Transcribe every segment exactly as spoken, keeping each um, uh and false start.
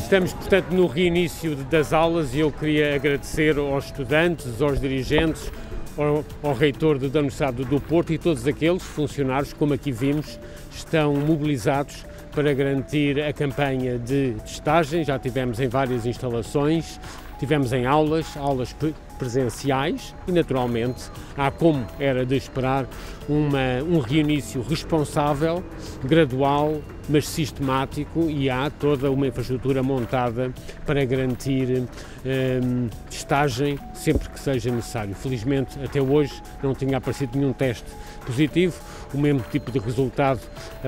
Estamos, portanto, no reinício das aulas e eu queria agradecer aos estudantes, aos dirigentes, ao, ao reitor da Universidade do Porto e todos aqueles funcionários, como aqui vimos, estão mobilizados para garantir a campanha de testagem. Já tivemos em várias instalações, tivemos em aulas, aulas presenciais e, naturalmente, há, como era de esperar, uma, um reinício responsável, gradual, mas sistemático, e há toda uma infraestrutura montada para garantir hum, testagem sempre que seja necessário. Felizmente, até hoje, não tinha aparecido nenhum teste positivo. O mesmo tipo de resultado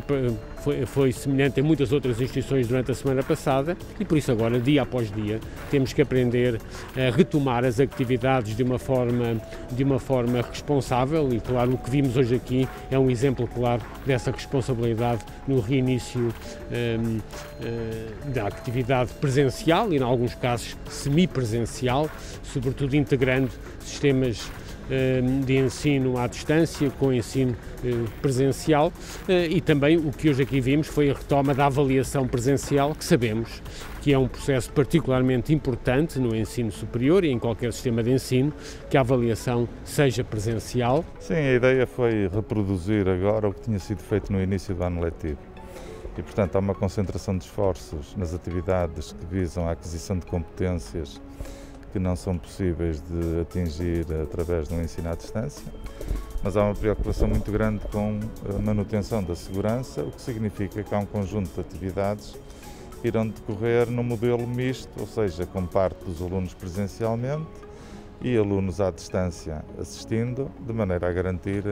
foi, foi semelhante em muitas outras instituições durante a semana passada e, por isso, agora, dia após dia, temos que aprender a retomar as atividades de uma forma, de uma forma responsável e, claro, o que vimos hoje aqui é um exemplo claro dessa responsabilidade no reinício um, uh, da atividade presencial e, em alguns casos, semipresencial, sobretudo integrando sistemas de ensino à distância com ensino presencial e também o que hoje aqui vimos foi a retoma da avaliação presencial, que sabemos que é um processo particularmente importante no ensino superior e em qualquer sistema de ensino, que a avaliação seja presencial. Sim, a ideia foi reproduzir agora o que tinha sido feito no início do ano letivo. E, portanto, há uma concentração de esforços nas atividades que visam a aquisição de competências que não são possíveis de atingir através do ensino à distância, mas há uma preocupação muito grande com a manutenção da segurança, o que significa que há um conjunto de atividades que irão decorrer no modelo misto, ou seja, com parte dos alunos presencialmente e alunos à distância assistindo, de maneira a garantir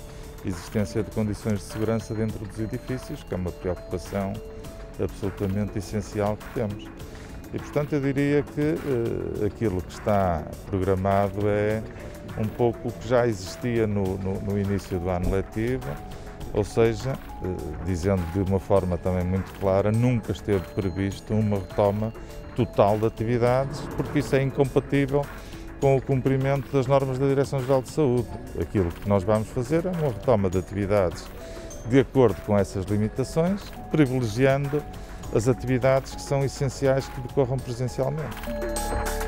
a existência de condições de segurança dentro dos edifícios, que é uma preocupação absolutamente essencial que temos. E, portanto, eu diria que uh, aquilo que está programado é um pouco o que já existia no, no, no início do ano letivo, ou seja, uh, dizendo de uma forma também muito clara, nunca esteve previsto uma retoma total de atividades, porque isso é incompatível com o cumprimento das normas da Direção-Geral de Saúde. Aquilo que nós vamos fazer é uma retoma de atividades de acordo com essas limitações, privilegiando as atividades que são essenciais que decorram presencialmente.